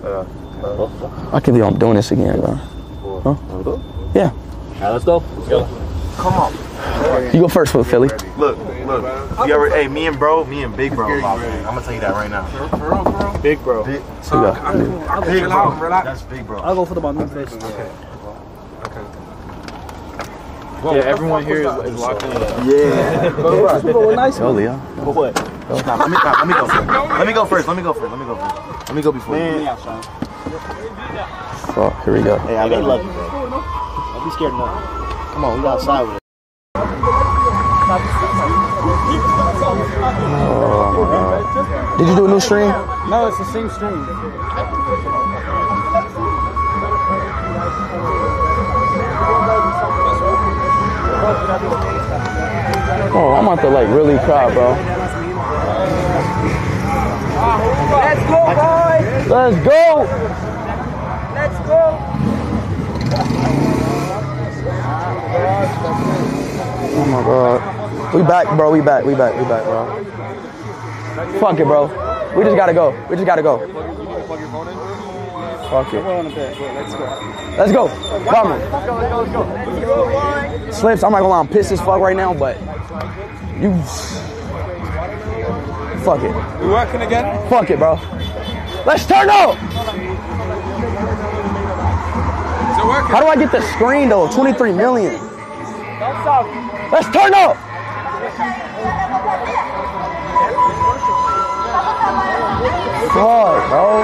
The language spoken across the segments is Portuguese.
I can't believe I'm doing this again, bro. Huh? Yeah. Alright, let's go. Come on. You go first for Philly. Look. You ever, hey, me and Big Bro. I'm gonna tell you that right now. Big bro. Big I'll go Bro. That's Big Bro. I'll go for the ball first. Yeah, everyone here is locked in. Yeah. Nice. Oh, Leo. For what? Let me go first. Let me go first. Let me go before you. Oh, here we go. Hey, they love you, bro. Don't be scared of nothing. Come on, we got outside with it. Oh, my God. Did you do a new stream? No, it's the same stream. Oh, I'm about to like really cry, bro. Let's go, boys! Let's go! Let's go! Oh my God. We back, bro. We back, bro. Fuck it, bro. We just gotta go. Fuck it. Let's go. Come on. Slips, I'm not gonna lie, I'm pissed as fuck right now, but you. Fuck it. We working again? Fuck it, bro. Let's turn up! Is it working? How do I get the screen though? 23 million. Let's turn up! Fuck, bro.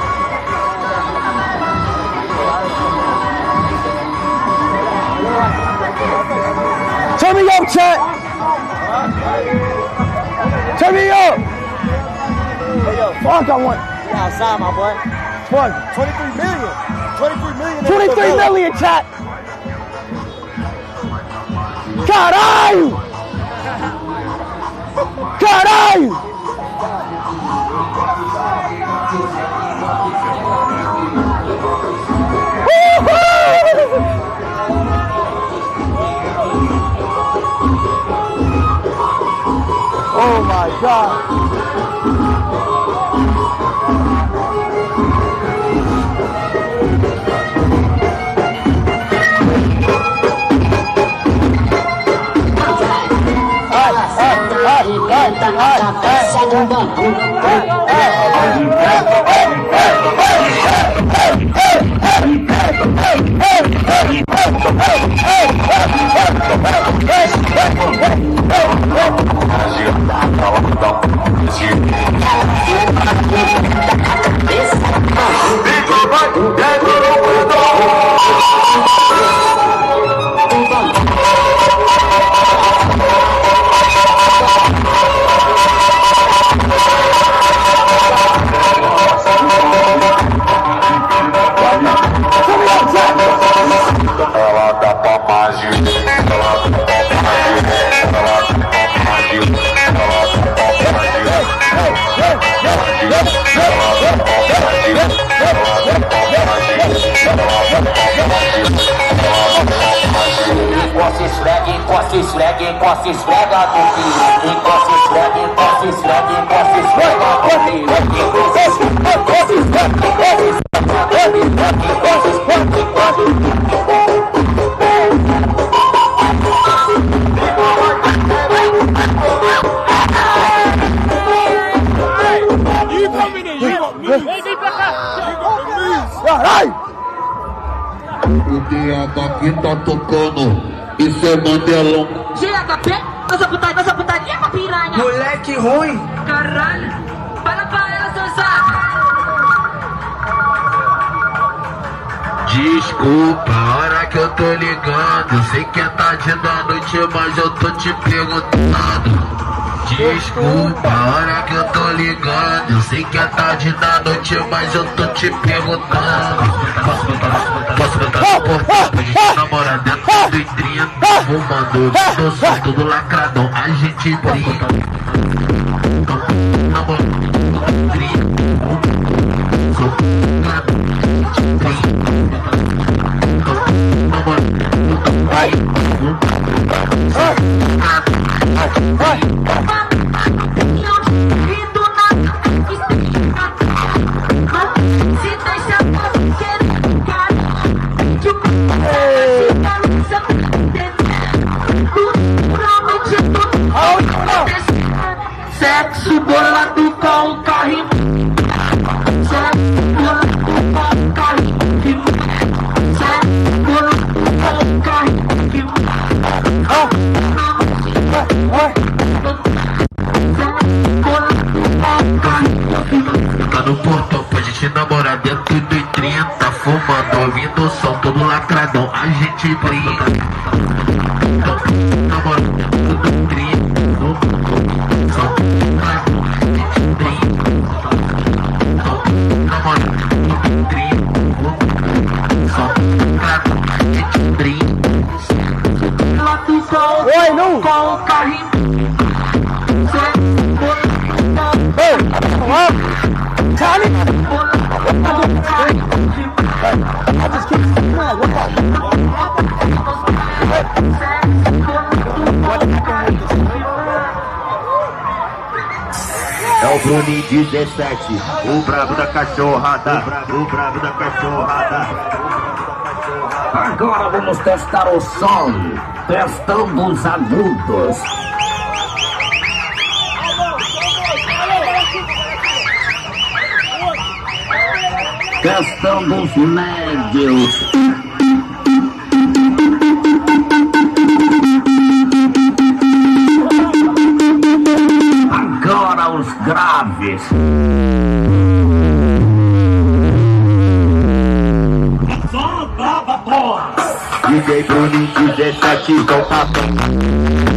Turn me up, chat! Turn me up! Fuck, I want. You outside, my boy. Fuck. 23 million. 23 million. 23 million, chat! Caralho! Caralho! Oh my God! Encosta, esfrega do filho. Encosta, esfrega do filho. You come in here, you got moves. You got the moves. O DH aqui tá tocando, isso é Mandelão. GHP, nossa putaria é uma piranha. Moleque ruim. Caralho, fala pra ela, seu saco. Desculpa, a hora que eu tô ligando. Sei que é tarde da noite, mas eu tô te perguntando. Desculpa, a hora que eu tô ligando. Sei que é tarde da noite, mas eu tô te perguntando. Posso botar no portão? A gente namora dentro do 30. Fumando, eu sou todo lacradão. A gente brinca. Namorando dentro do 30. Sou Se tá Tá no portão pra gente namorar dentro do 30, fumando, ouvindo o som, todo lacradão, a gente brinca. Namorando dentro do 30, fumando, som, a gente brinca. Namorando dentro do 30, fumando, som, a gente brinca. Oi, não! Com o carrinho. Hey! Tommy! I just keep smiling. What É o Bruninho 17, o brabo da cachorrada, o brabo da cachorrada. Agora vamos testar o som, testando os agudos. Testando os médios. Agora os graves. DJ Bruninho 17, com papo.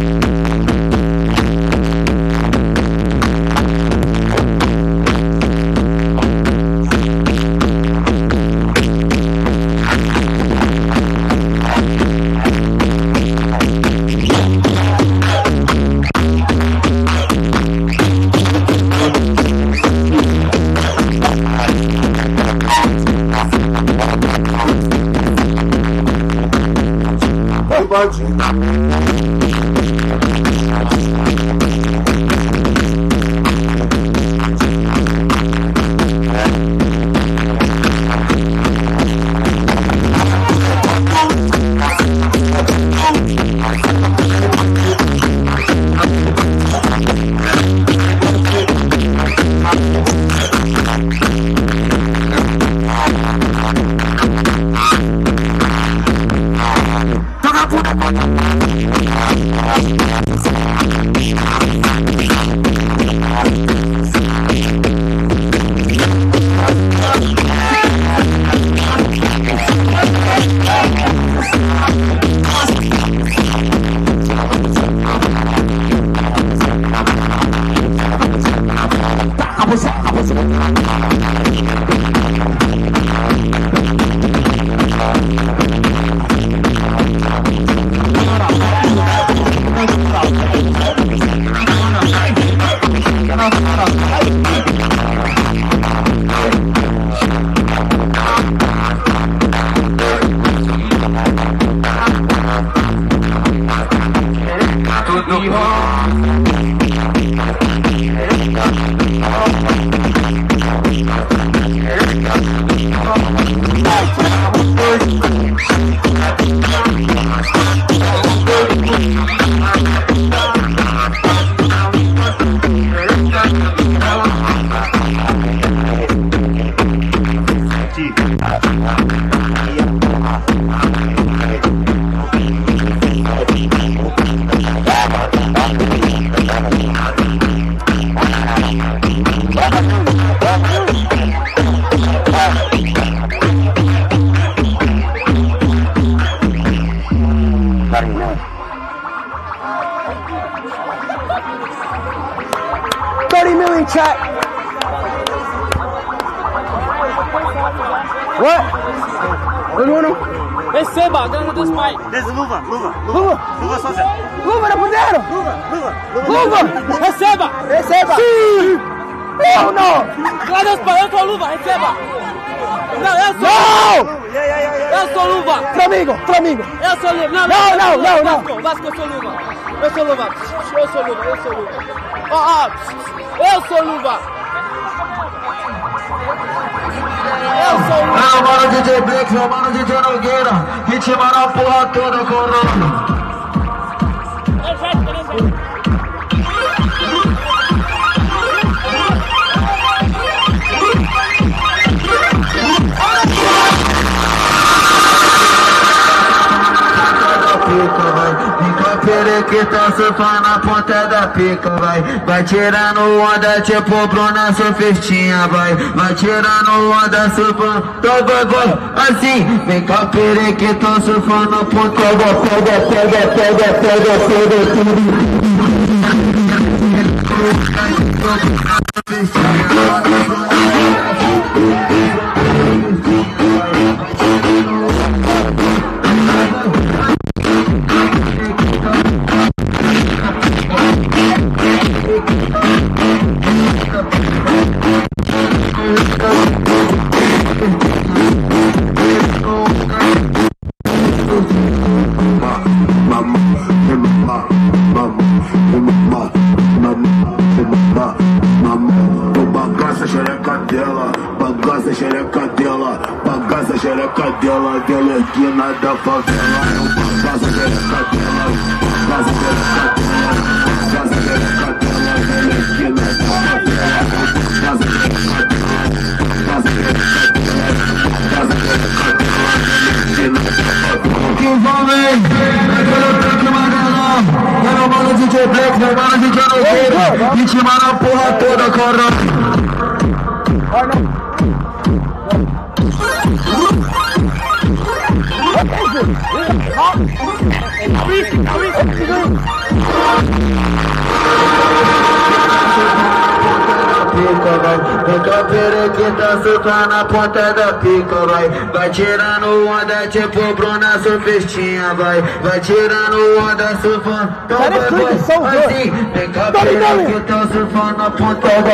Chat. What? What do you want? Receba, dando dos pais. Luva. Luva sozinha. Luva na pudeiro. Luva. Receba. Sim. Não. Dá dos pais, eu sou luva, receba. Não, eu sou. Não. Eu sou luva. Flamengo. Eu sou luva. Não. Vasco, eu sou luva. Eu sou luva. Eu sou luva. Eu sou luva. É o mano DJ Blix, é o mano DJ Nogueira, ritma na porra toda, corona. Fica que tá surfando na ponta da pica, vai tirando onda tipo Bruna surfistinha, vai tirando onda surfando, vai, assim, vem cá que tá surfando na ponta da dela aqui na da favela, bagaça xereca dela, bagaça xereca dela, bagaça xereca dela, dela aqui na da favela, bagaça xereca dela, bagaça xereca dela, bagaça xereca dela, dela aqui na da favela. Que vem, aquele tanque amarelão, meu mano DJ Black, meu mano DJ Nogueira, vítima na porra toda, caralho. Vem cá que tá surfando na ponta da pica, vai tirando onda tipo Bruna surfistinha, vai tirando onda surfando, vai, assim, vem cá que tá surfando na ponta da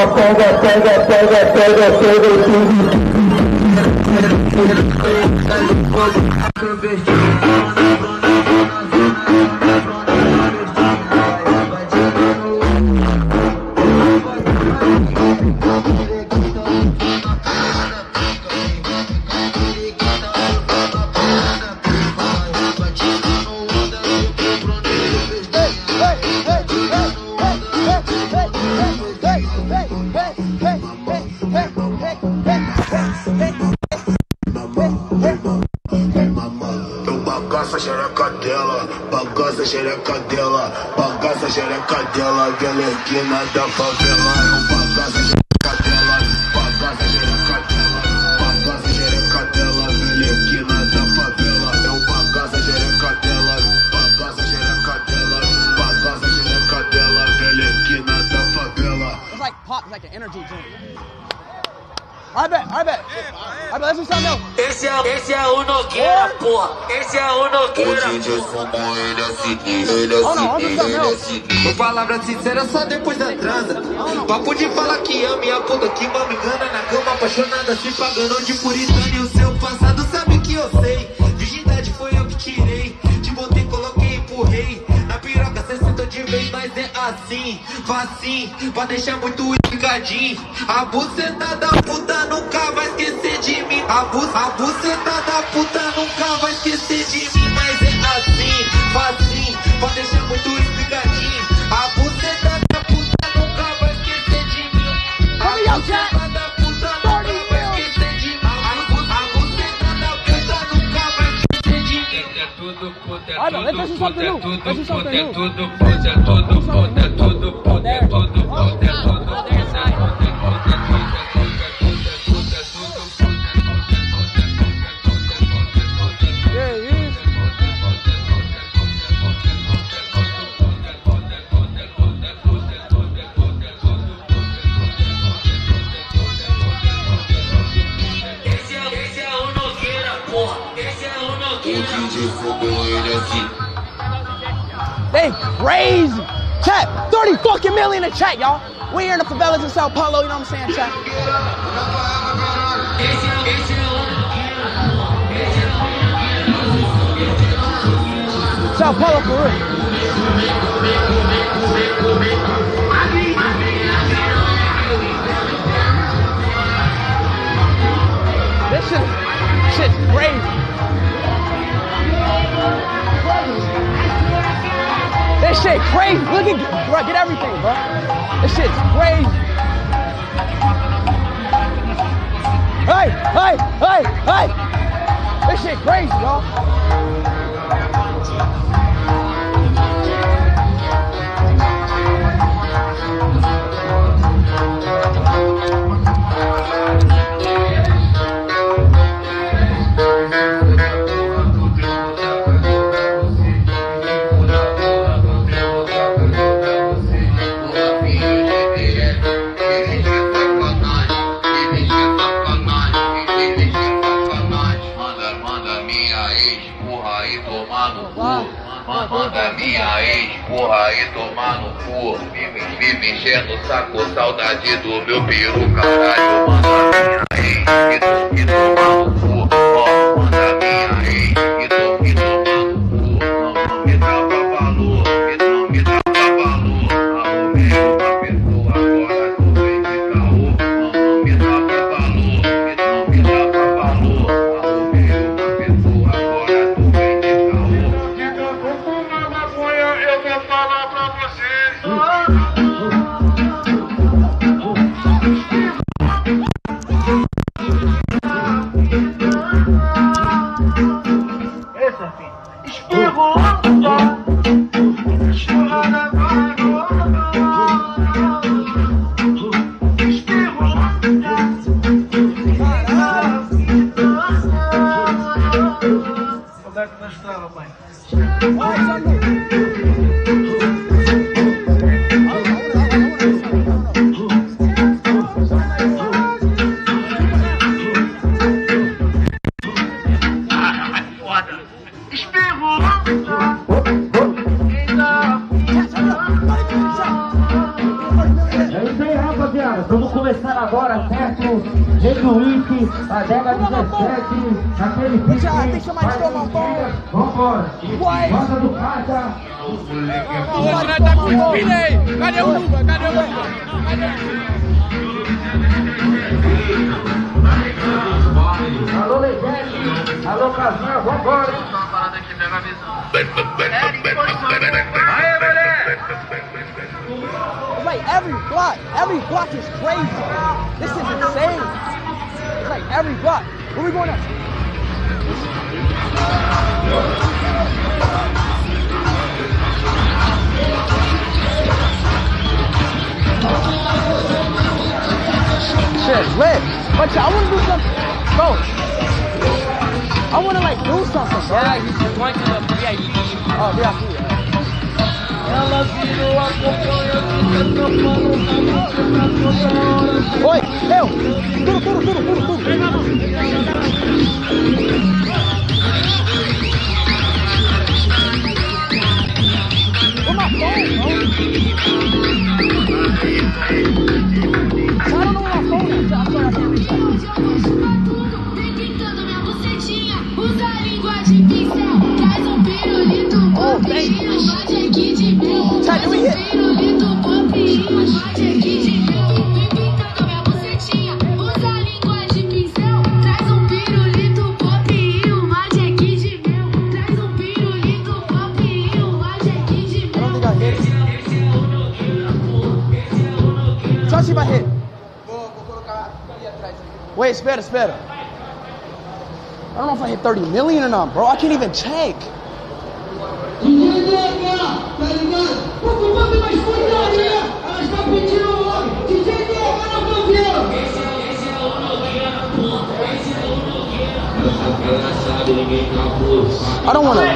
bagaça xereca dela, bagaça xereca dela, dela aqui na da favela, bagaça xereca dela, bagaça xereca dela, bagaça xereca dela, dela aqui na da favela, bagaça xereca dela, bagaça xereca dela, bagaça xereca dela, dela aqui na da favela. It's like pop, it's like an energy drink. I bet. Let's do something else. Esse é o Nogueira, porra. Esse é o Nogueira. O DJ fumou, ele é sinistro. Com palavra sincera só depois da transa. Papo de falar que ama e a boca que mal me engana na cama, apaixonada, se pagando de puritana. E o seu passado sabe que eu sei. Virgindade foi eu que tirei. Te botei, coloquei, empurrei. Na piroca cê sentou de vez, mas é assim, facinho, pra deixar muito ligadinho. A buceta da puta nunca vai esquecer de mim. A buceta da puta nunca vai esquecer de mim. Mas é assim, facinho, pra deixar muito ligadinho. A buceta da puta nunca vai esquecer de mim. A buceta da puta nunca vai esquecer de mim. A buceta da puta nunca vai esquecer de mim. É tudo puta, é tudo puta, é tudo puta, é tudo puta, é tudo puta, é tudo puta, é tudo puta. They crazy. Chat, 30 fucking million in chat, y'all. We here in the favelas in Sao Paulo, you know what I'm saying, chat? Sao Paulo for real. This shit's crazy. This shit crazy. Look at, bro, get everything, bro. This shit's crazy. Hey. This shit crazy, y'all. Manda minha ex, porra, aí tomar no cu. Me enchendo o saco, saudade do meu peru, caralho. Manda minha ex, e tomar no cu. Ó, manda minha ex, e tomar no cu. Não me dá pra valor, não me dá pra valor. Arrumei uma pessoa, agora tu vem de caô. Não me dá pra valor, não me dá pra valor. Arrumei uma pessoa, agora tu vem de caô. Diga como uma maconha, eu vou falar pra vocês. Essa, filho. Espirro. Vamos começar agora, certo? Rede Wiki, Adega 17, aquele pique. Tem que chamar de tomar pão. Vambora. Roda do caixa. Tá com espinha aí. Cadê o Luva? Cadê o Luva? Alô, Legete. Alô, Casinha, vambora. Aê, moleque! It's like every block is crazy. This is insane. It's like every block. Where we going up? Shit, lit. But I want to do something. Bro, I want to like do something, bro. Yeah, he's going to the VIP. Oh, VIP. Ela virou a companhia, fica tampando Oi, eu! Tudo! Ô, my phone, bro. I don't know where my phone is. I'm sorry, I can't reach Usa a língua de pincel, traz pirulito, popinho, bate aqui de mel. Traz pirulito, popinho, bate aqui de mel. Vem brincando minha bucetinha, usa a língua de pincel, traz pirulito, popinho, bate aqui de mel. Traz pirulito, popinho, bate aqui de mel. Só se vai hit. Vou colocar ali atrás. Wait, espera. I don't know if I hit 30 million or not, bro. I can't even check. I don't wanna.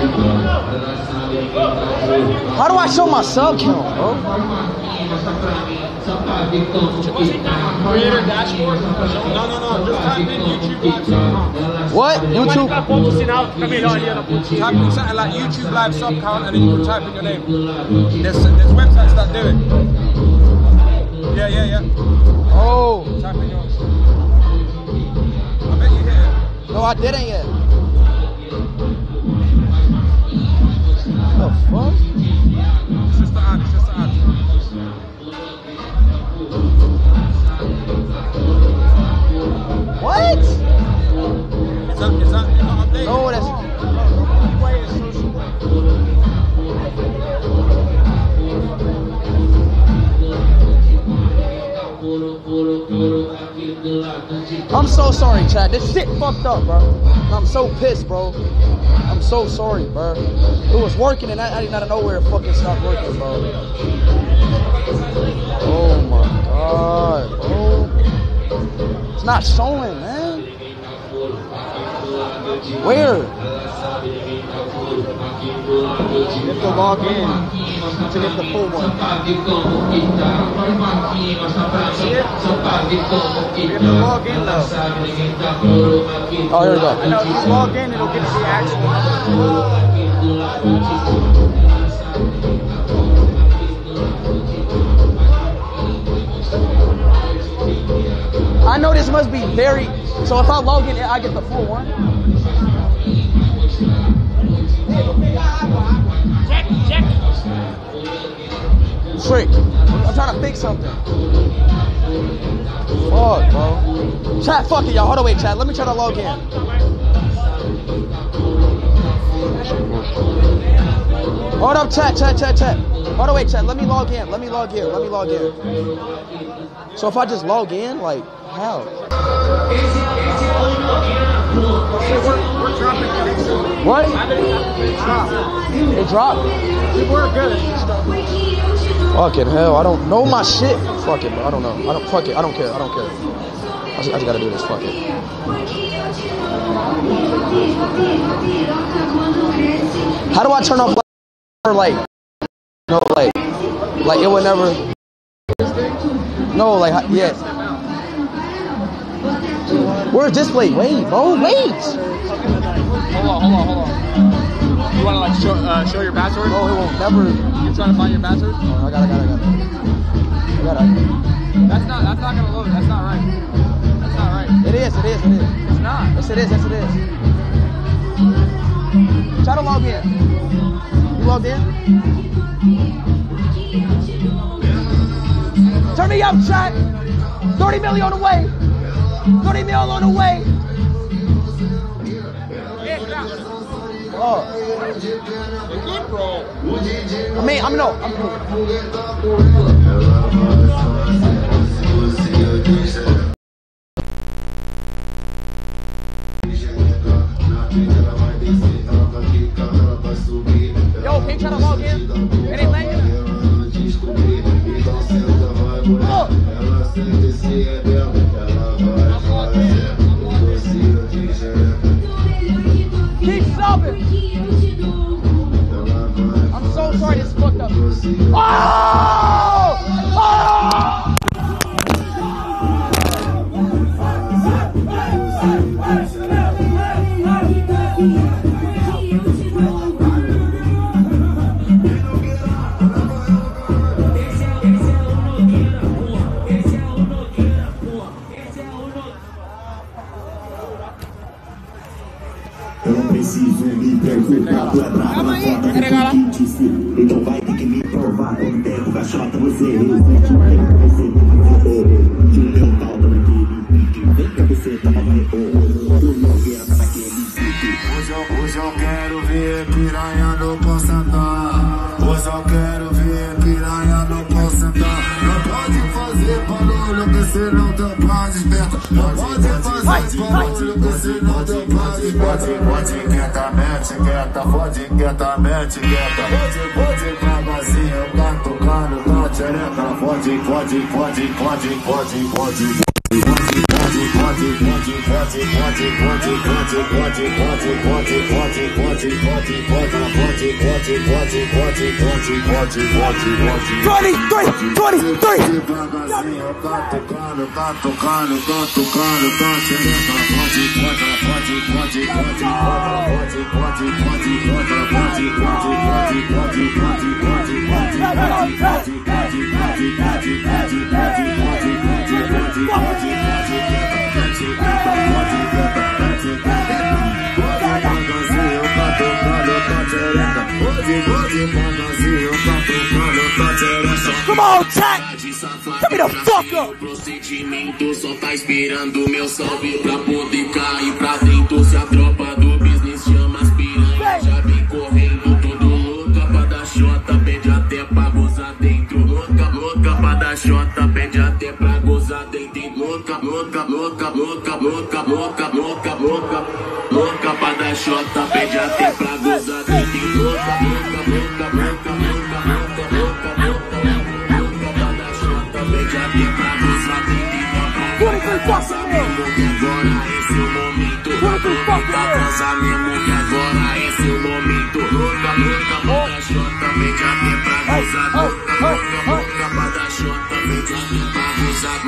How do I show my sub count, bro? Creator dashboard? No. Just type in YouTube Live Sub. What? YouTube? Type in something like YouTube Live Sub Count and then you can type in your name. There's websites that do it. Yeah. Oh. Type in yours. I bet you hit it. No, I didn't yet. What the fuck? It's just the ad. What? Is that not updated? No, that's. I'm so sorry, Chad. This shit fucked up, bro. I'm so pissed, bro. I'm so sorry, bro. It was working and I did not know where it fucking stopped working, bro. Oh my god, bro. It's not showing, man. Where? You have to log in to get the full one. See it? You have to log in though. Oh, here we go. I know, if you log in, it'll give you the actual number. I know this must be very, so if I log in, I get the full one. Check. Trick. I'm trying to fix something. Fuck, bro. Chat, fuck it, y'all. Hold on, wait, chat. Let me try to log in. Hold up, chat. Hold on, wait, chat. Let me log in. So if I just log in, like, how? What? It dropped? We're good. Fucking hell, I don't know my shit. Fuck it, bro. I don't know. Fuck it. I don't care. I just gotta do this. Fuck it. How do I turn off like no like it would never yeah. Where's display? Wait, bro, wait. Hold on. You wanna like show your password? No, it won't never. You're trying to find your password? Oh, I got it. That's not gonna load. That's not right. It is. It's not. Yes, it is. Try to log in. You logged in? Turn me up, chat. 30 million on the way. 30 million on the way. Oh. Yo, can you try to log in? It ain't letting you. Keep subbing. I'm so sorry this fucked up. Oh! Eu não preciso me preocupar, tu é brava na foda que disse. Então vai ter que me provar. Quando tempo caixota você resiste. Não tem como você não fazer. Que o meu pau tá naquele pique. Vem pra você, tá na vai. O Nogueira tá naquele pique. Hoje eu quero ver piranha no Concentar. Hoje eu quero ver piranha no Concentar. Não pode fazer barulho que senão teu pai desperta. Não pode fazer barulho que senão teu pai desperta. Pode quietamente, quieta, pode quietamente, quieta. Pode bravazinho, tá tocando, tá tchereca. Pode. Come on, chat! Tell me the fuck up! O procedimento só tá esperando meu salve pra poder cair pra dentro. Se a tropa do business chama as piranhas, já vem correndo todo louca pra dar xota, pede até pra gozar dentro. Louca pra dar xota, pede até pra gozar dentro. Louca pra dar xota, pede até pra gozar dentro. Louca Passa mesmo que agora esse é o momento. Tá dança mesmo que agora esse é o momento. Louca pra dar xota, pede até pra gozar. Louca pra dar xota, pede até pra gozar.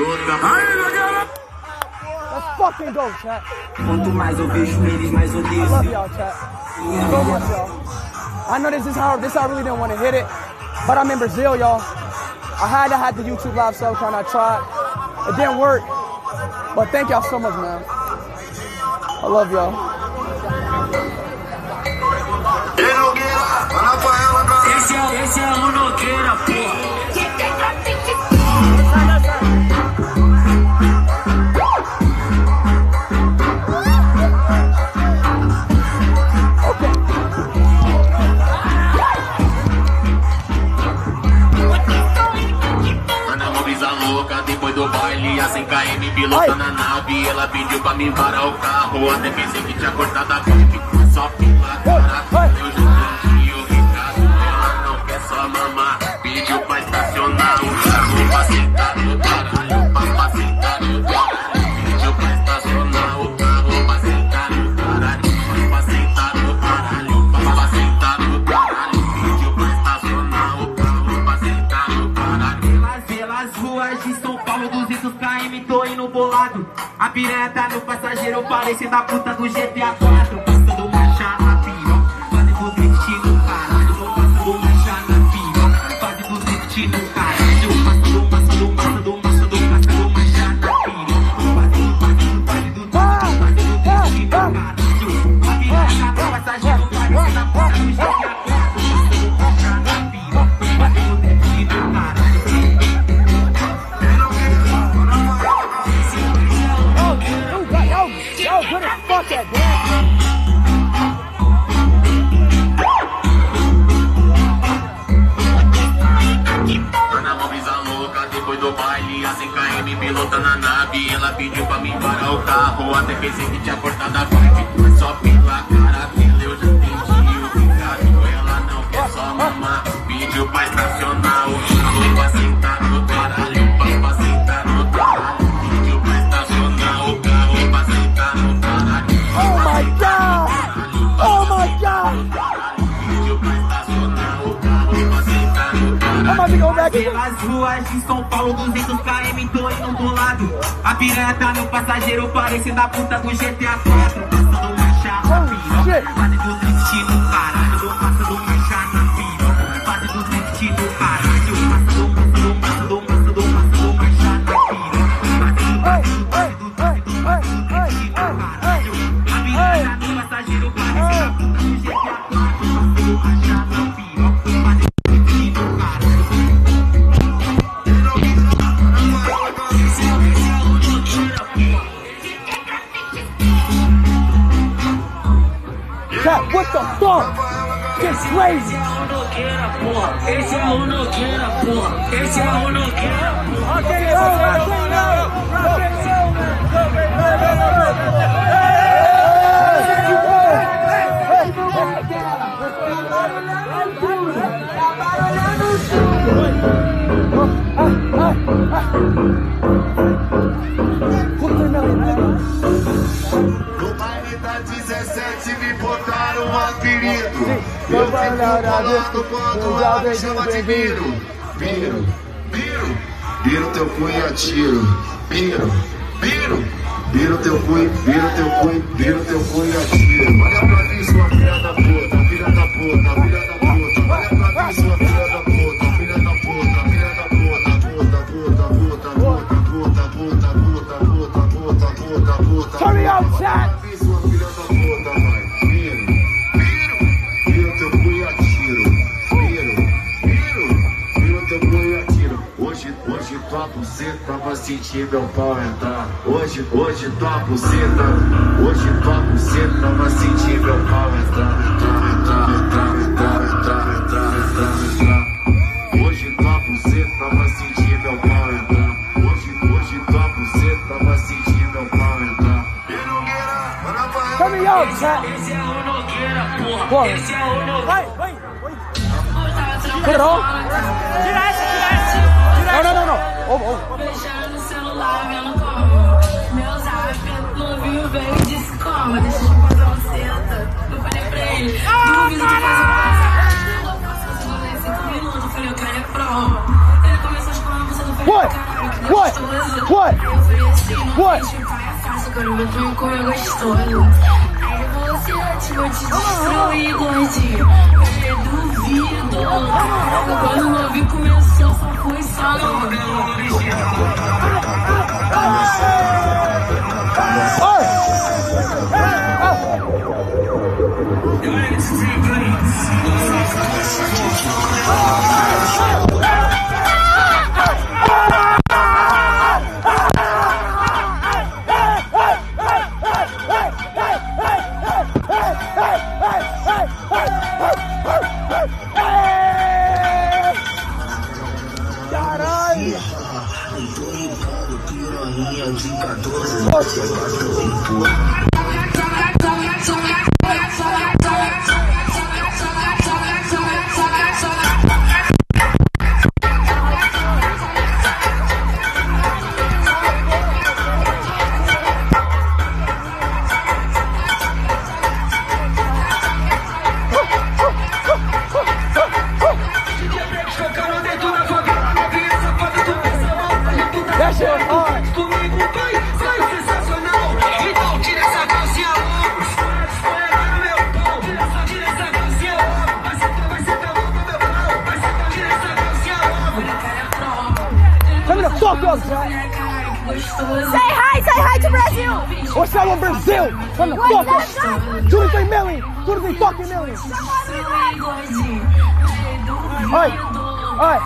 Let's fucking go, chat. Quanto mais eu vejo eles, mais odeio. I love y'all, chat. So much, y'all. I know this I really didn't want to hit it, but I'm in Brazil, y'all. I had to have the YouTube live sub account. I tried. It didn't work, but thank y'all so much, man. I love y'all. Esse é o Nogueira, porra. Depois do baile, a 100 km pilota na nave. Ela pediu pra me parar o carro. Até pensei que tinha cortado a pipe. Só pela cara, eu já entendi o recado. Ela não quer só mamar. Pediu pra estacionar o carro. Pra sentar no caralho, pra sentar no caralho. Pediu pra estacionar o carro. Pra sentar no caralho, pra sentar no caralho. Pra sentar no caralho. Pediu pra estacionar o carro. Pra sentar no caralho. Pelas ruas de São Paulo, 200 km, tô indo bolado. A piranha tá no passageiro, parecendo a puta do GTA 4. Passando marcha na piroca, fazendo drift no caralho. Passando marcha na piroca, fazendo drift no caralho. Passando marcha na piroca, fazendo drift no caralho. A piranha tá no passageiro, parecendo a puta do GTA 4. Passando marcha na piroca, fazendo drift no caralho. Yo, good as fuck that damn. Ana Mobisa louca, depois do baile, a 100 km pilota na nave. Ela pediu pra mim parar o carro. Até pensei que tinha cortado a parte. Mas só pela cara dela eu já entendi o recado. Ela não quer só mamar. Pediu pra estacionar o carro. Pra sentar no caralho, pra sentar no caralho. Pediu pra estacionar o carro. Pra sentar no caralho. Oh my god! Oh my god! Pediu pra estacionar o carro. Pra sentar no caralho. I'm about to go back. Pelas ruas de São Paulo, 200 km, tô indo do lado. A piranha tá no passageiro, parecendo a puta do GTA 4. Passando marcha na piroca, fazendo drift no caralho. Passando marcha na piroca, fazendo drift no caralho. Passando marcha na piroca, fazendo drift no caralho. A piranha tá no passageiro, parecendo a puta do GTA 4. Passando marcha na piroca, fazendo drift no caralho. Cat, what the fuck? It's crazy. Esse é o Nogueira, porra. Esse é o Nogueira, No baile da 17 me botaram um apelido. Eu fico bolado quando ela me chama de Biro. Biro, Biro, Biro teu punho e atiro. Biro, Biro, Biro teu punho, Biro teu punho, Biro teu punho e atiro. Olha pra mim, sua filha da puta, filha da puta, filha da puta. Olha pra mim, sua filha da puta, filha da puta, filha da puta, puta, puta, puta, puta, puta, puta, puta, puta, puta, puta, puta. Turn me up, chat. Sua filha da puta, vai. Biro, Biro, Biro teu punho e atiro. Biro, Biro, Biro teu punho e atiro. Hoje tua buceta vai sentir meu pau entrar. Hoje tua buceta vai sentir meu pau entrar. Hoje tua buceta vai sentir meu pau entrar. Hoje tua buceta vai sentir meu pau entrar. Turn me up, chat. Esse é o Nogueira, porra. Esse é o Nogueira. Wait. Put it on. No. Oh. Mexendo no celular, vendo como meu zap novinho veio e disse como. Deixa eu te fazer uma seta. Eu falei pra ele, duvida de fazer uma passagem. Eu faço em 5 minutos. Eu falei, eu quero é prova. Ele começou a escolar, você não fez caralho, que gostoso. What? Aí eu falei assim, What? deixa o pai é fácil, quero ver tu comer gostoso. Aí ele falou assim, eu te destruir, gordinho. duvido. Quando o ouvi começou, só foi só no That shit was hard. Tell me the fuck up, Jack. Say hi to Brazil. What's up with Brazil? Tell me the fuck up. 23 million. 23 fucking million. Alright. Alright.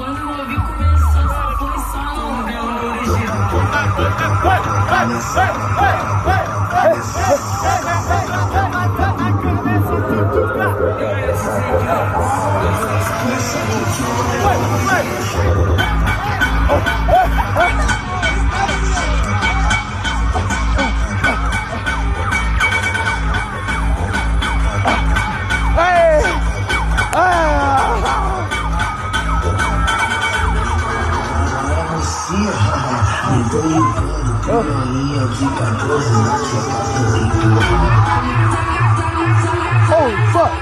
Holy fuck.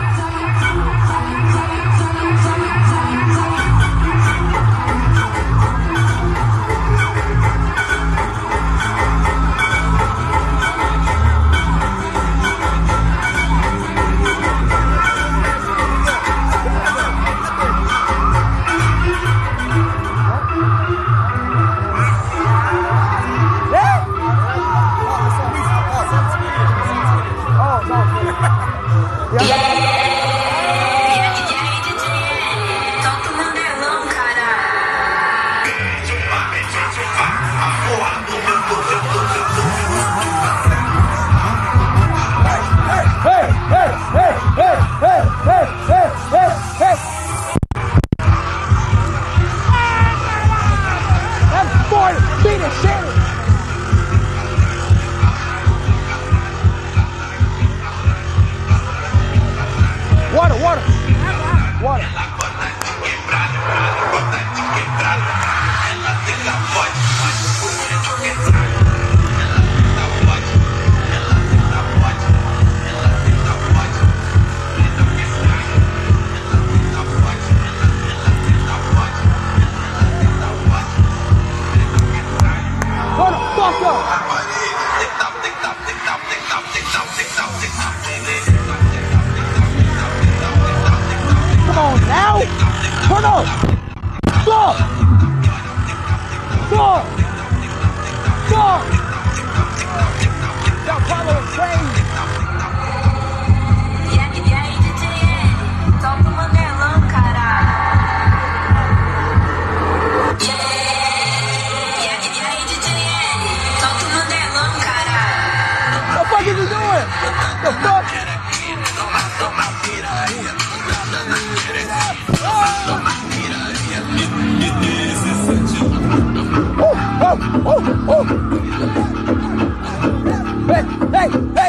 Hey,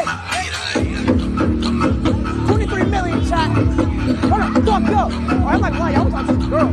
23 million chat. Hold the fuck up. Oh, I'm like, why? I was on some girl.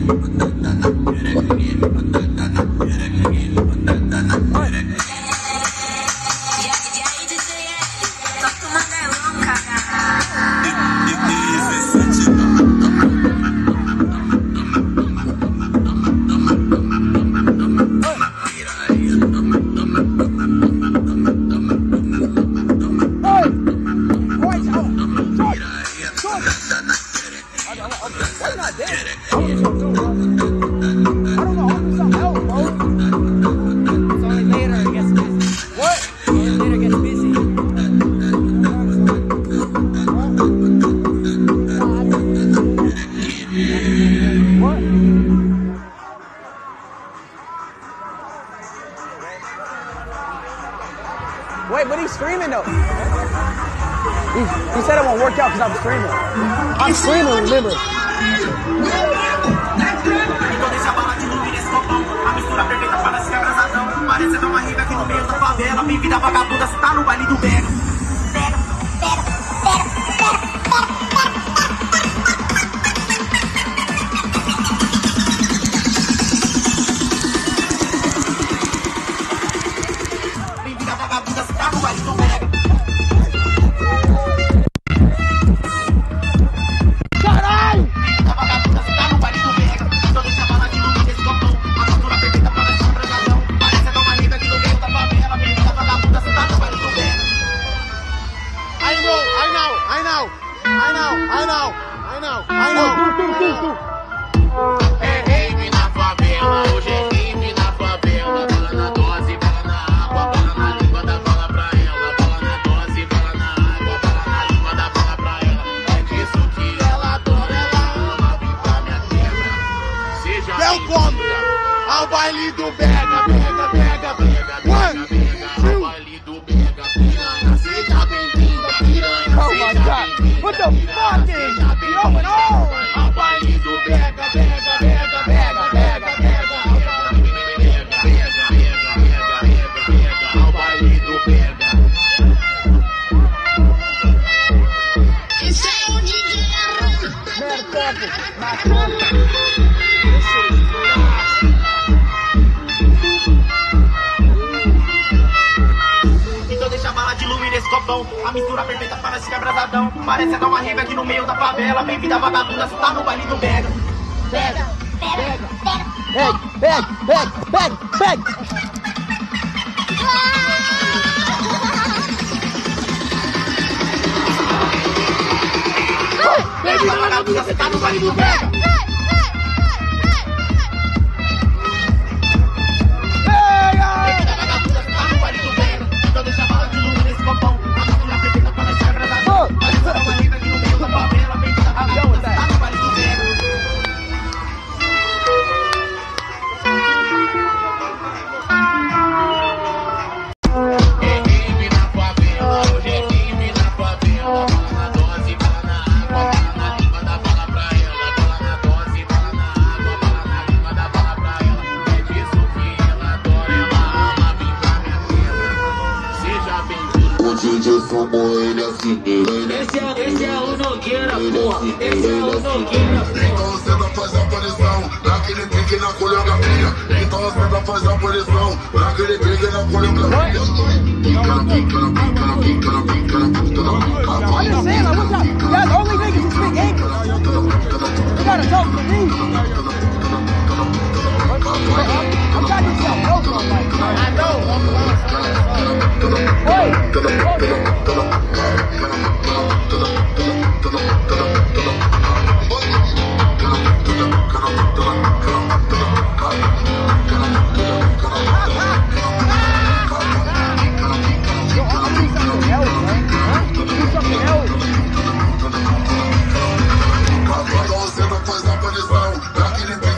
Wait, but he's screaming though. He said it won't work out because I'm screaming. I'm screaming, remember. É rave na favela, hoje é rave na favela. Bala na dose, bala na água, bala na língua, dá bala pra ela. Bala na dose, bala na água, bala na língua, dá bala pra ela. É disso que ela adora, ela ama pintar minha terra. Seja bem-vinda ao baile do Bega, Bega, Bega, Bega, Bega, Bega. Ao baile do Bega, piranha. Seja bem-vinda, piranha. Oh my God, what the fuck is going on? Ao baile do Bega, Bega, Bega, Bega, Bega, Bega. Ao baile do Bega. Esse é o DJ Arruda. Então deixa a bala de lume nesse copão. A mistura perfeita para esse abrasadão. Parece até uma rave aqui no meio da favela. Bem-vinda vagabunda, você tá no baile do Bega. Pega, pega, pega. Pega, pega, pega, pega, pega. Bem-vinda vagabunda, você tá no baile do Bega. Então deixa a bala de lume nesse copão. A mistura perfeita para esse abrasadão. Parece até uma rave aqui no meio da favela. Bem-vinda vagabunda, você tá no baile do Bega. Esse é o Nogueira, porra. Esse é o Nogueira, porra. Então você vai fazer a aparição naquele pique na coreografia. Então você vai fazer a aparição naquele pique na coreografia. That's the only niggas who speak English. You gotta talk to me. I'm trying to tell no one, like, I know. Hey. Então você vai fazer a aparição naquele pique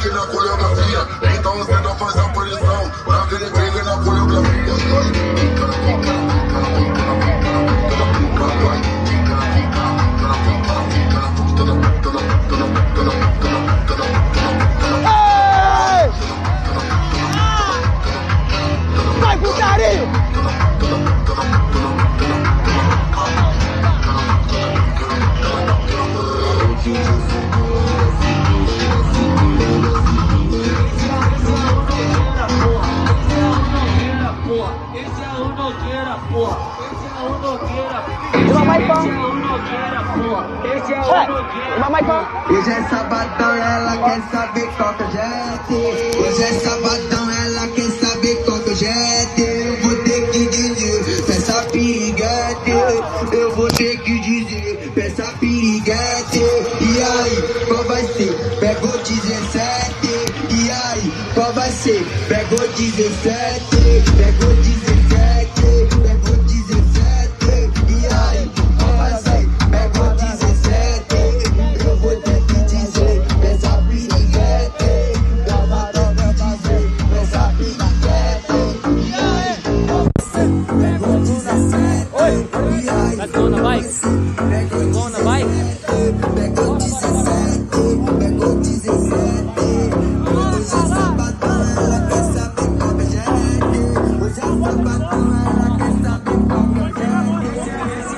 My mic on? Hoje é sabadão, ela quer saber qual que é o jet. Hoje é sabadão, ela quer saber qual que é o jet. Eu vou ter que dizer, peça piriguete. Eu vou ter que dizer, peça piriguete. E aí, qual vai ser? Pegou 17. E aí, qual vai ser? Pegou 17. Pegou 17. Pegou 17. E aí, qual vai ser? Pegou 17. Eu vou ter que dizer, peça piriguete. Eu vou ter que dizer, peça piriguete. E aí, qual vai ser? Pegou 17. Oi. E aí, Let's go on the bike. pegou Go on the bike. Pegou 17, pegou 17. Hoje é sabadão, ela quer saber qual que é jet. Hoje é sabadão, ela quer saber qual que é jet.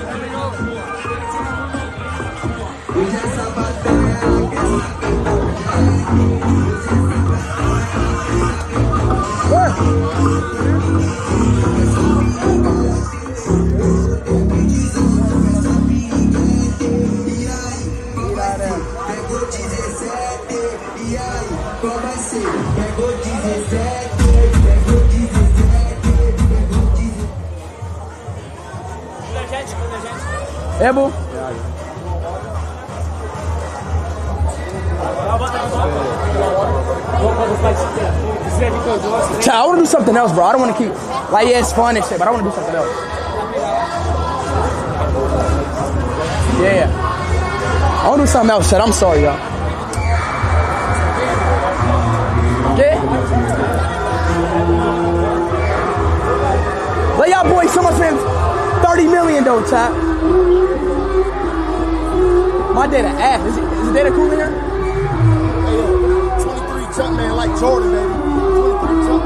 Hoje é sabadão, ela quer saber qual que é Pegou 17, e aí, qual vai ser? Pegou 17, pegou 17, pegou 17. É bom. Chat, I want to do something else, bro. I don't want to keep, like, yeah, it's fun and shit, but I want to do something else. Yeah. I want to do something else, chat. I'm sorry, y'all. Okay? Let y'all boys, someone spend 30 million though, chat. My data ass. Is the data cool in here? 23 Chuck, man, like Jordan, baby. 23 Chuck.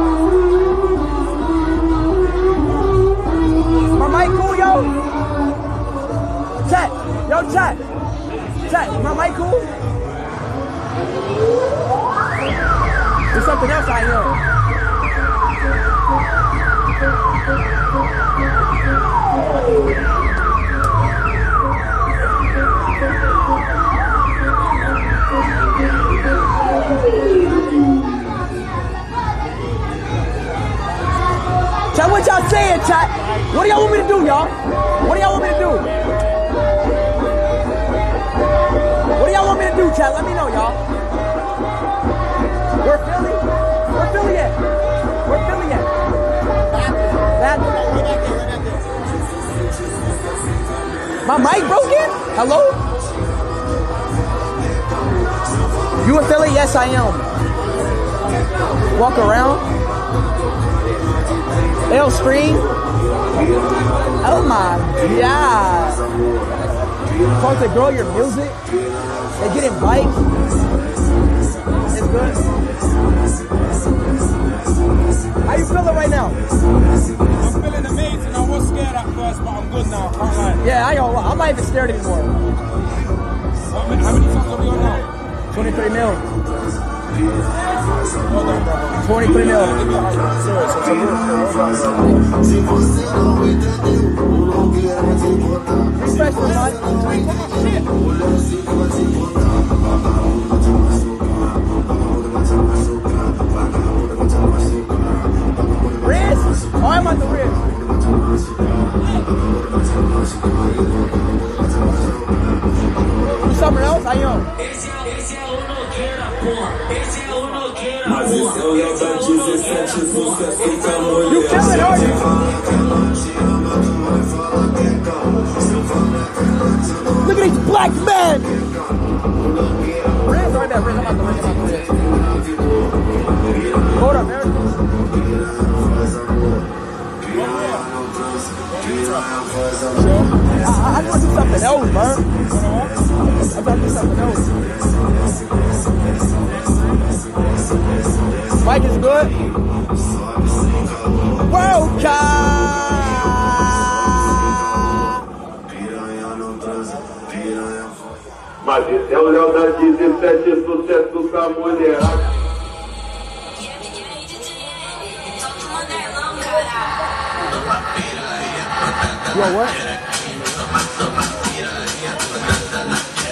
My mic cool, yo? Chat. Yo, chat. Chat, my mic cool? There's something else I know. Chat, what y'all saying, chat? What do y'all want me to do, y'all? What do y'all want me to do? What do y'all want me to do, chat? Let me know, y'all. We're Philly? Where Philly at? Where Philly at? Baptist. My mic broken? Hello? You in Philly? Yes, I am. Walk around. L screen. Oh my God. Supposed to grow your music. They get invites. It's good. How you feeling right now? I'm feeling amazing. I was scared at first, but I'm good now. Can't lie. Yeah, I ain't gonna lie. I'm not even scared anymore. How many songs are we on now? 23 mil. Well done, brother. 23 mil. Serious, it's a real Respect for mine. Riz? Oh, I'm on the Riz. Do something else? I am. You killing, are you? Look at these black men! Riz, right there, Riz. I'm about to Riz. Hold up, Eric. I want to do something else, bro. I got to do something else. Mike is good. World Cup! Mas esse é o Léo da 17, sucesso com a mulherada. Yo, what?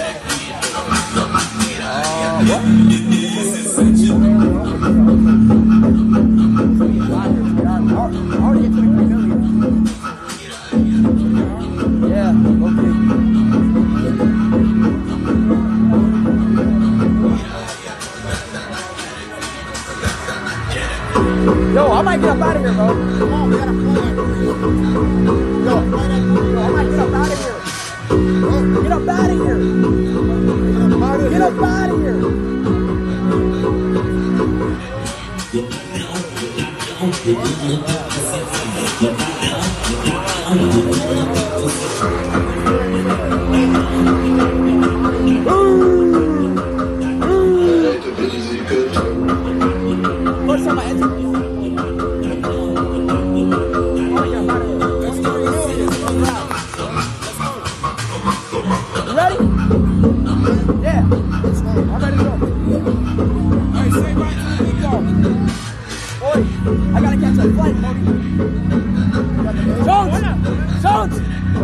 Yo, I might get up out of here, bro. Come on, we gotta pull it. Yo, I might get up out of here. Get up out of here. Get up out of here. What's up, my engine? Ready? Yeah. I'm ready to go. Alright, say bye to the go. Oi, I gotta catch that flight, Cody. Jones! Jones!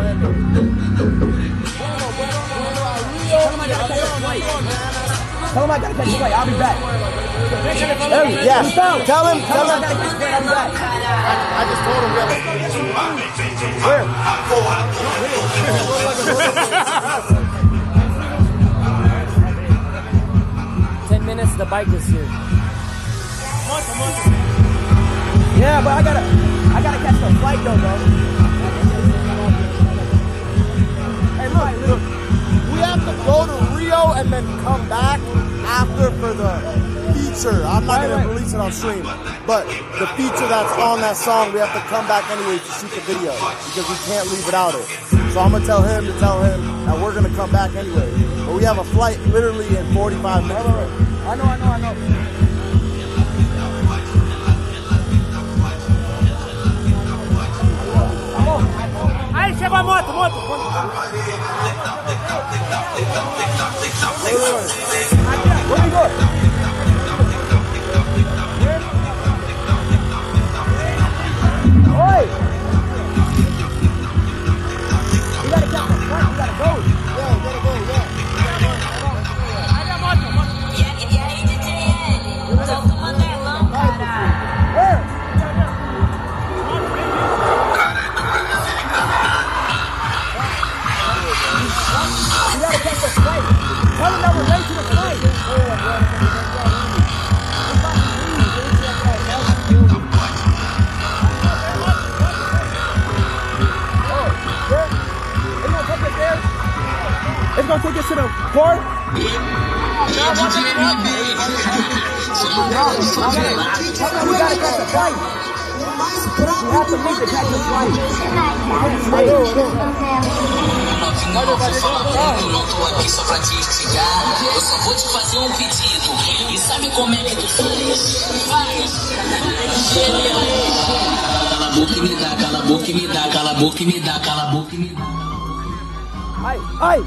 Tell him I gotta catch a flight. Tell him I gotta catch a flight. I'll be back. Yeah. Tell him. I gotta catch a flight. I'll be back. I just told him. Where? 10 minutes, the bike is here. Yeah, but I gotta catch the flight though, bro. Hey, look. We have to go to Rio and then come back after for the feature. I'm not going to release it on stream, but the feature that's on that song, we have to come back anyway to shoot the video because we can't leave without it. So I'm going to tell him that we're going to come back anyway. But we have a flight literally in 45 minutes. I know. Aí, chegou a moto. Where we go? Oi! You gotta catch the flight, you gotta go. Yeah, we gotta go, yeah. Aí a moto. E aí, DJ L? Solta o manelão, caralho. Where? You gotta catch the flight. Tell them that we're late to the flight. It's gonna take us to the port. We gotta catch the flight. We have to make the catch the flight. Eu não tô aqui só pra te instigar. Eu só vou te fazer um pedido. E sabe como é que tu faz? Cala a boca e me dá, cala a boca e me dá, cala a boca e me dá, cala a boca e me dá. Ai.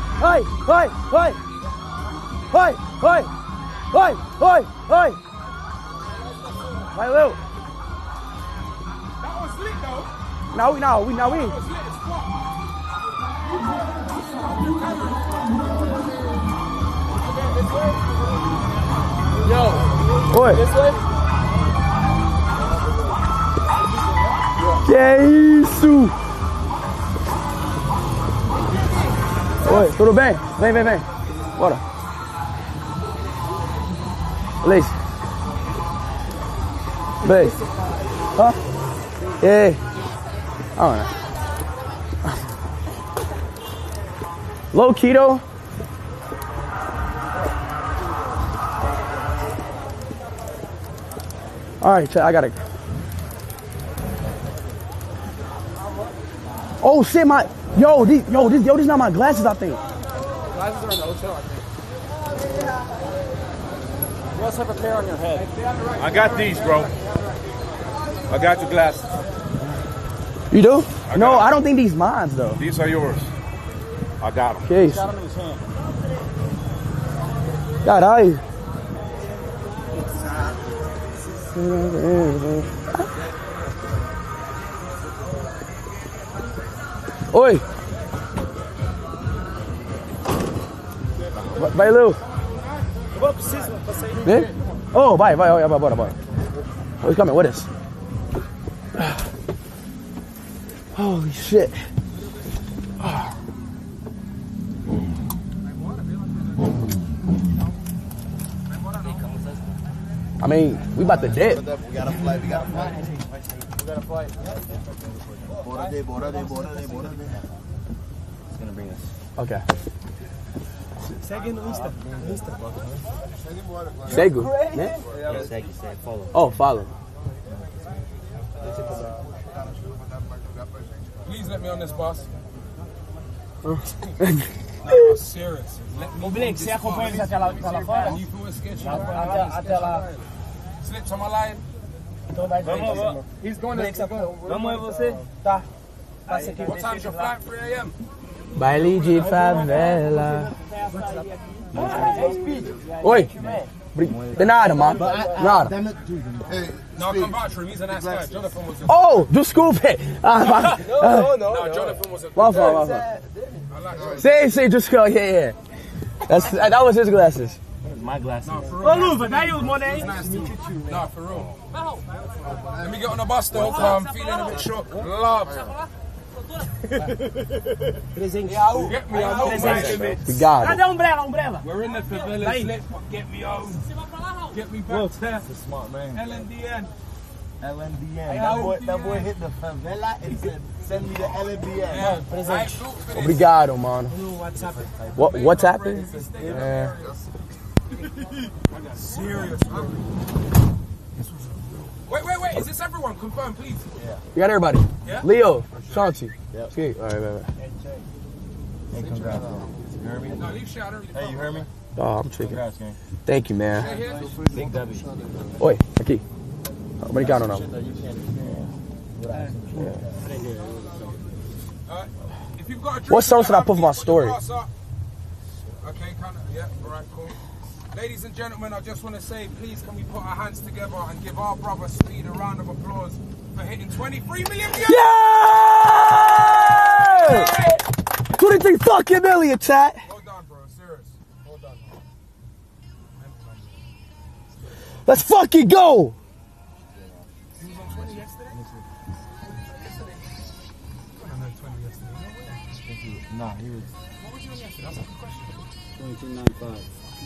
Valeu. That was slick though. Now we. That was slick as fuck. Yo. Oi. This way? Que isso? Oi, tudo bem? Vem. Bora. Leite. Beijo. Hã? Ei. Alright. Low keto. Alright, I got it. Oh shit, these not my glasses, I think. Glasses are in the hotel, I think. You also have a pair on your head. I got these, bro. I got your glasses. You do? No, I don't think these mine though. These are yours. I got them. Case. Got him in his hand. Caralho. Oi. Valeu. não precisa pra sair. Vem? Oh, vai, bora. Oh, he's coming with us. Holy shit. I mean, we about to dip. We got a flight. Bora de. It's gonna bring us. Okay. Segue no Insta. Segu, né? Yeah, segue, follow. Oh, follow. Please let me on this bus. No, serious. Ô, Blake, você acompanha eles até lá fora? You feel a sketch? Até lá. Slips, am I lying? Então dá Vamos. He's going to Vamos, é você? Tá. Passa aqui. What time's your flight? 3 a.m. Baile de favela. Oi. De nada, mano. Nada. No, come back for him. He's a nice guy. Jonathan was a... Oh, desculpe. No, Jonathan was a... My fault. Say, just go. Yeah. That was his glasses. My glasses. No, for real. Ô, Luva, dá aí o mono aí. Nice to meet you. No, for real. Let me get on the bus though, because I'm feeling a bit shook. Love. Presente. Get me on. Obrigado. Cadê a Umbrella? We're in the favela. Slip. Get me home. Get me back there. Smart man. LNDN. LNBN. That boy hit the favela and said, send me the LNBN. Yeah, Presente. Obrigado, mano. What's happening? I got serious. Wait. Is this everyone? Confirm, please. Yeah. You got everybody? Yeah. Leo, Shanti. Yep. Okay. All right. Hey, congrats, bro. You heard me? No, leave shit. I already Hey, you heard me? Oh, I'm tricky. Congrats, gang. Thank you, man. Big W. Oi, aqui. Obrigado, não. If you've got a drink, What song should I put for my story? Okay, kind of. Yeah, all right, cool. Ladies and gentlemen, I just want to say, please, can we put our hands together and give our brother Speed a round of applause for hitting 23 million views? Yeah! 23 fucking million, chat. Hold on, bro. Serious. Hold on. Let's fucking go. He was on 20 yesterday? I don't know 20 yesterday. Nah, he was. What was you on yesterday? That's a good question. 22.95.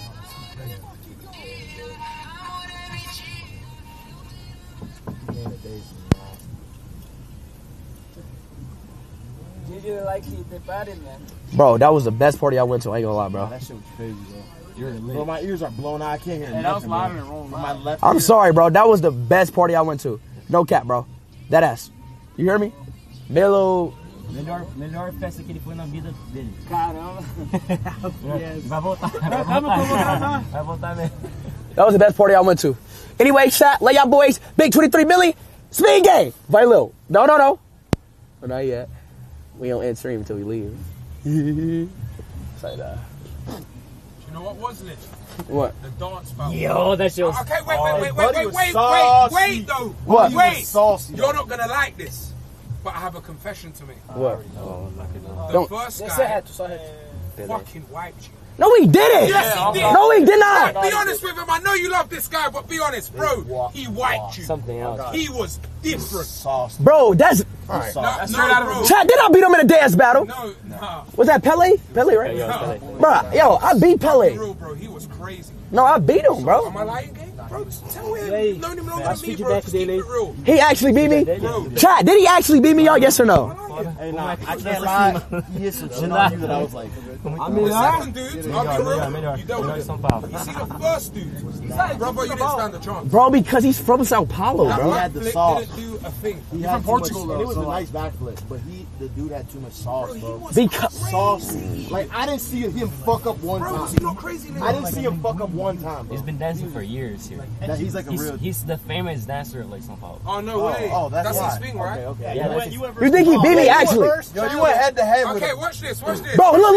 Gigi like the party, man. Bro, that was the best party I went to. I ain't gonna lie, bro. That shit was crazy, bro. Bro, my ears are blown out. I can't hear That was nothing, louder bro. than Rome. My left I'm ear- sorry, bro. That was the best party I went to. No cap, bro. That ass. You hear me? Melo. Melhor festa que ele foi na vida dele. Caramba. Vai voltar. Vai voltar mesmo. That was the best party I went to. Anyway, chat, lay y'all boys. Big 23 million. Speed game. Vai Lil. No. Oh, not yet. We don't end stream until we leave. Say that. You know what was lit? What? The dance battle. Yo, that shit was... Okay, wait, though. What? Wait. Saucy. You're not going to like this, but I have a confession to make. What? The Don't- first Só guy reto. fucking wiped you. No, he didn't. Yes, he did. No, he did not. Be honest with him. I know you love this guy, but be honest, bro. He wiped you. Something else. He was different. Sauce. Bro, that's... No, Sauce. bro. Chat, did I beat him in a dance battle? No. Was that Pele? Pele, right? Yeah, Bro, yo, I beat Pele. Real, bro. He was crazy. No, I beat him, bro. Am I lying, gang? Bro, tell him. Hey, You've known him longer that's than me, feedback bro. Just keep daily. it real. He actually beat me? Bro. Chat, did he actually beat me, y'all? Yes or no? Hey, nah, I can't lie. He hit some shit on you that I was like, The second dude, I'll be real. Melhor. You dealt with São it. Paulo. You see the first dude, brother, you didn't stand a chance. Bro, because he's from Sao Paulo, he bro. had the Backflip sauce. didn't do a thing. He had too much, and it was a nice backflip, but the dude had too much sauce, bro. Because... Saucy. Like, I didn't see him fuck up one Bro, time. you not crazy, I didn't see him fuck up one time, bro. He's been dancing for years here. That he's like a real... He's the famous dancer at Lake São Paulo. Oh, no way. Oh, that's why. his thing, right? Okay. Yeah, that's his... You think he beat me, actually? Yo, you went head to head with Okay, him. watch this. Bro,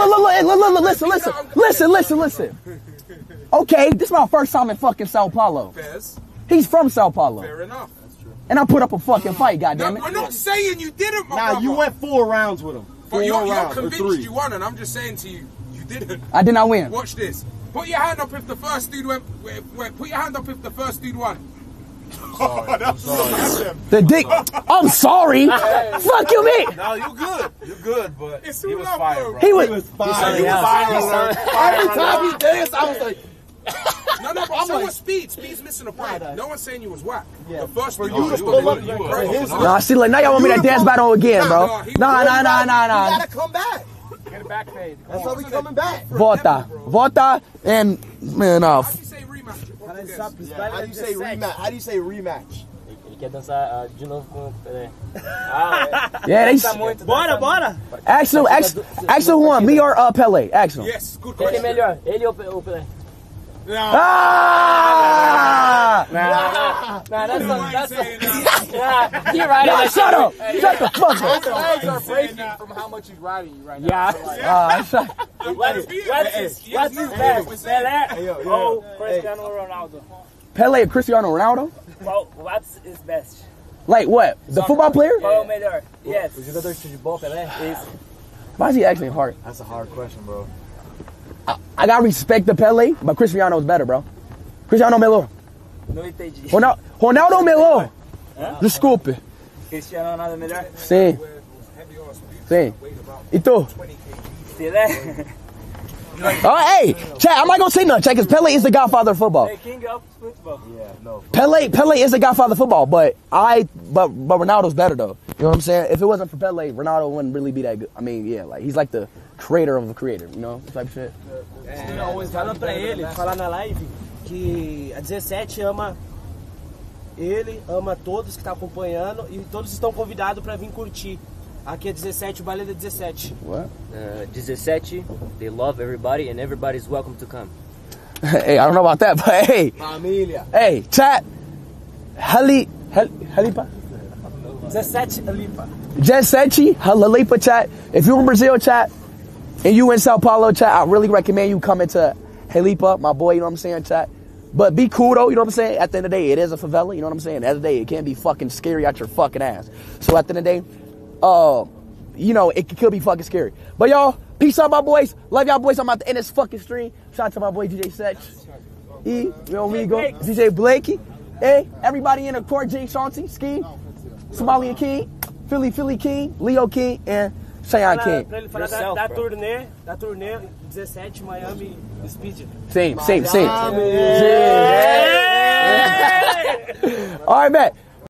listen. Okay, this is my first time in fucking Sao Paulo. Fairs. He's from Sao Paulo. Fair enough. And I put up a fucking fight, No, goddammit. we're not saying you didn't, my Nah, brother. you went 4 rounds with him. But you're rounds, or convinced 3. you won, and I'm just saying to you, you didn't. I did not win. Watch this. Put your hand up if the first dude went. Put your hand up if the first dude won. The dick. I'm sorry. Fuck you, me. No, you good. You good, but It's he too was loud, fire, bro. bro. He was. He was fire. Every time he danced, I was like, No, but so like- was Speed. Speed's missing a point. No one's saying you was whack. Yeah. The first For dude you was to gonna pull up, be you were great. his- Nah, see, like now y'all want me to dance battle again, bro. Nah. you gotta come back. Get it back fade. That's how we coming back. Vota, and man, How do you say rematch? How do you say rematch? How do you say rematch? Ele quer dançar de novo com o Pelé. Yeah, they. Bora! Ask him who won, me or Pele. Ask him. Yes, good Quem é question. melhor? Ele ou o Pelé? Ah! Nah, that's he right. Yo, shut up! Shut the fuck up! Legs are breaking from how much he's riding you right now. Yeah. Shut. What's his best? Pelé ou Cristiano Ronaldo? Pele or Cristiano Ronaldo? What's his best? Like what? The football player? Qual é o melhor? Yes. O jogador de futebol, Pelé? Why is he asking hard? That's a hard question, bro. I gotta respect the Pele, but Cristiano's better, bro. Cristiano Melo. Não entendi. Ronaldo Melo. Desculpe. Cristiano Ronaldo é melhor? Sim. E tu? Pelé? Oh, hey, chat, I'm not gonna say nothing, chat, because Pele is the godfather of football. The king of football. Yeah, no. Pele is the godfather of football, but Ronaldo's better though. You know what I'm saying? If it wasn't for Pele, Ronaldo wouldn't really be that good. I mean, yeah, like he's like the creator of a creator, you know, type shit. Fala pra ele, falar na live, que a 17 ama ele, ama todos que estão acompanhando e todos estão convidados pra vir curtir. Aqui é 17, o baile é 17. What? 17, they love everybody and everybody's welcome to come. Hey, I don't know about that, but hey. Família. Hey, chat. Halipa? 17 Lipa. 17, Halipa, chat. If you're in Brazil, chat, and you in Sao Paulo, chat, I really recommend you coming to Halipa, my boy, you know what I'm saying, chat. But be cool though, you know what I'm saying? At the end of the day, it is a favela, you know what I'm saying? At the end of the day, it can't be fucking scary out your fucking ass. So at the end of the day, you know, it could be fucking scary. But y'all, peace out, my boys. Love y'all boys. I'm about to end this fucking stream. Shout out to my boy DJ Setch. DJ Blakey. Hey, everybody in the court, Jay Shanti, Ski, Somalian King, Philly King, Leo King, and Cheyenne King. Pra ele falar da turnê 17 Miami Speed. Same. All right, man.